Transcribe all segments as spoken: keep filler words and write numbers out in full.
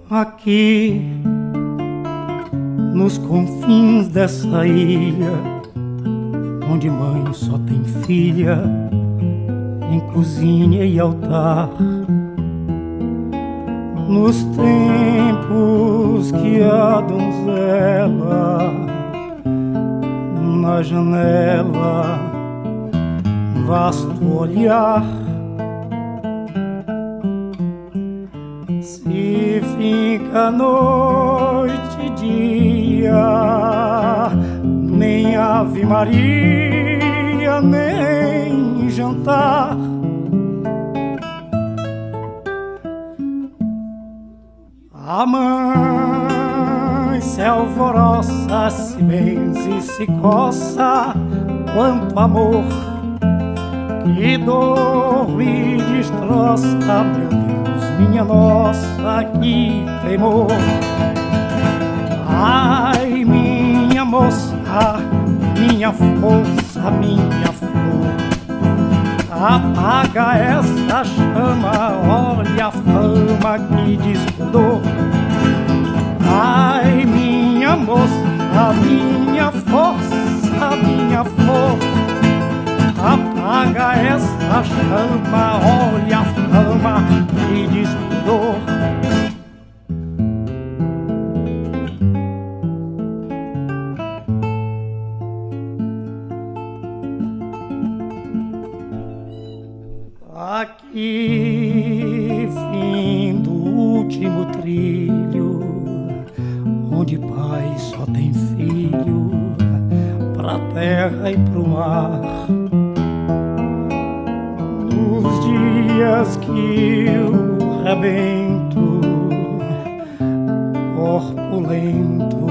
Aqui, nos confins dessa ilha, onde mãe só tem filha, em cozinha e altar, nos tempos que a donzela na janela, vasto olhar, se fica noite e dia, nem Ave Maria, nem jantar. A mãe se alvoroça, se benze e se coça, quanto amor que dor me destroça. Meu Deus, minha nossa, que temor. Ai, minha moça, minha força, minha flor, apaga essa chama, olha a fama que descuidou. Ai, minha moça, minha força, minha flor, apaga essa chama, olha a fama que descuidou. Aqui, fim do último trilho, onde pai só tem filho, pra terra e pro mar. Nos dias que o rebento, corpulento,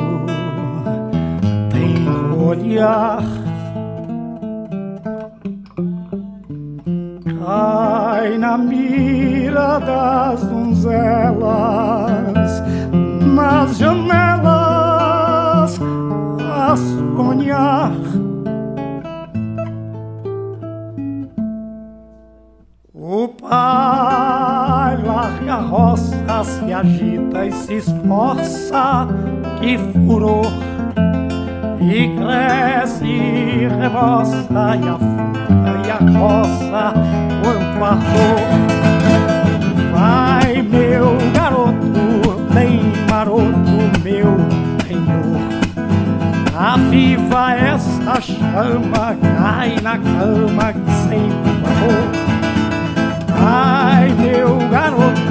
tem olhar, cai na mira das donzelas, nas janelas a sonhar. O pai larga a roça, se agita e se esforça, que furor, e cresce e reboça, e afunda e acossa, quanto ardor. Vai, meu garoto, bem maroto, meu penhor, aviva essa chama, cai na cama que sempre amor. Ai, meu garoto,